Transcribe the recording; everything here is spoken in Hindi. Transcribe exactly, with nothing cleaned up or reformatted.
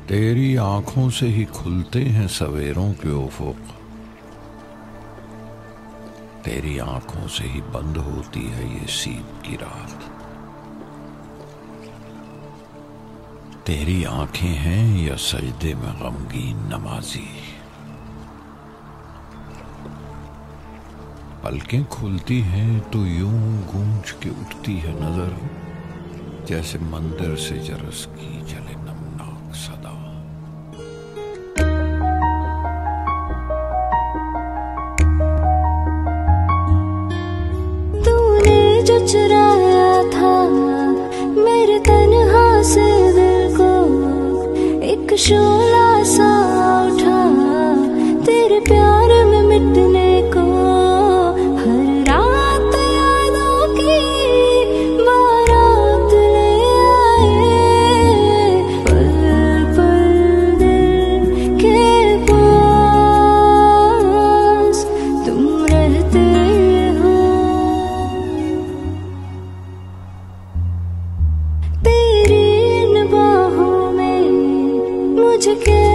तेरी आंखों से ही खुलते हैं सवेरों के उफुक, तेरी आंखों से ही बंद होती है ये सीप की रात। तेरी आंखें हैं या सजदे में गमगीन नमाजी, पलकें खुलती हैं तो यूं गूंज के उठती है नजर, जैसे मंदिर से जरस की चले नमनाक सदा। तूने जो चुराया था मेरे तन्हा से दिल को, एक शोला सा उठा तेरे प्यार में मिटने को। हर रात यादों की बारात ले आए, पल पल दिल के पास तुम रहते हो। तेरी इन बाहों में मुझे